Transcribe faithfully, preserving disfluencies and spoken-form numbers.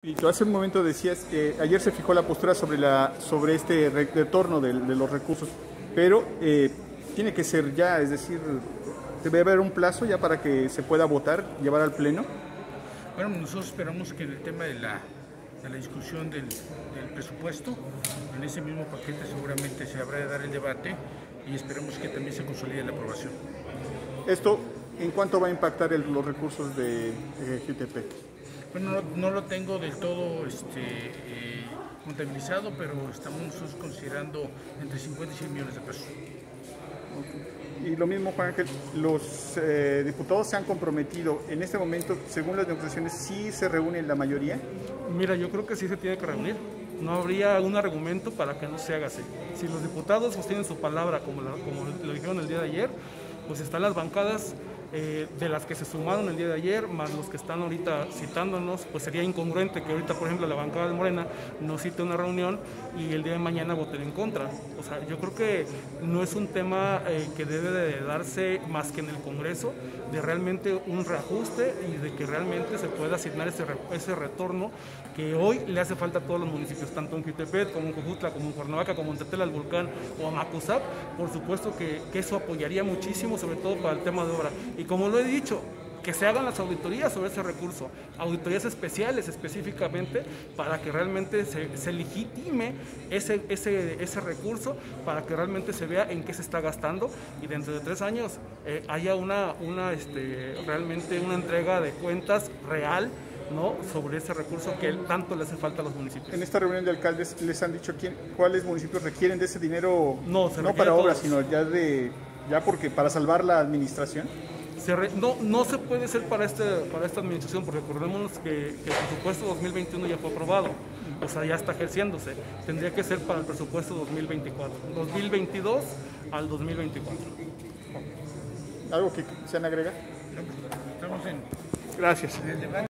Y tú hace un momento decías que ayer se fijó la postura sobre, la, sobre este retorno de, de los recursos, pero eh, tiene que ser ya, es decir, debe haber un plazo ya para que se pueda votar, llevar al Pleno. Bueno, nosotros esperamos que en el tema de la, de la discusión del, del presupuesto, en ese mismo paquete seguramente se habrá de dar el debate y esperemos que también se consolide la aprobación. Esto, ¿en cuánto va a impactar el, los recursos de, de G T P? Bueno, no, no lo tengo del todo este, eh, contabilizado, pero estamos nosotros considerando entre cincuenta y cien millones de pesos. Okay. Y lo mismo, Juan Ángel, los eh, diputados se han comprometido, en este momento, según las negociaciones, ¿sí se reúne la mayoría? Mira, yo creo que sí se tiene que reunir. No habría algún argumento para que no se haga así. Si los diputados sostienen su palabra, como, la, como lo dijeron el día de ayer, pues están las bancadas eh, de las que se sumaron el día de ayer, más los que están ahorita citándonos, pues sería incongruente que ahorita, por ejemplo, la bancada de Morena nos cite una reunión y el día de mañana voten en contra. O sea, yo creo que no es un tema eh, que debe de darse más que en el Congreso, de realmente un reajuste y de que realmente se pueda asignar ese, re, ese retorno que hoy le hace falta a todos los municipios, tanto en Jutepet, como en Cojutla, como en Cuernavaca, como en Tetela, el Volcán o Amacuzac. Por supuesto que, que eso apoyaría muchísimo, sobre todo para el tema de obra. Y como lo he dicho, que se hagan las auditorías sobre ese recurso, auditorías especiales específicamente para que realmente se, se legitime ese, ese, ese recurso, para que realmente se vea en qué se está gastando y dentro de tres años eh, haya una, una este, realmente una entrega de cuentas real, ¿no?, sobre ese recurso que tanto le hace falta a los municipios. En esta reunión de alcaldes les han dicho quién, cuáles municipios requieren de ese dinero, no, se no para obras, sino ya de ya porque para salvar la administración. Se re, no, no se puede ser para, este, para esta administración, porque recordemos que, que el presupuesto dos mil veintiuno ya fue aprobado, o sea, ya está ejerciéndose. Tendría que ser para el presupuesto dos mil veinticuatro, dos mil veintidós al dos mil veinticuatro. ¿Algo que se han agregar? Estamos en, Gracias. en el debate.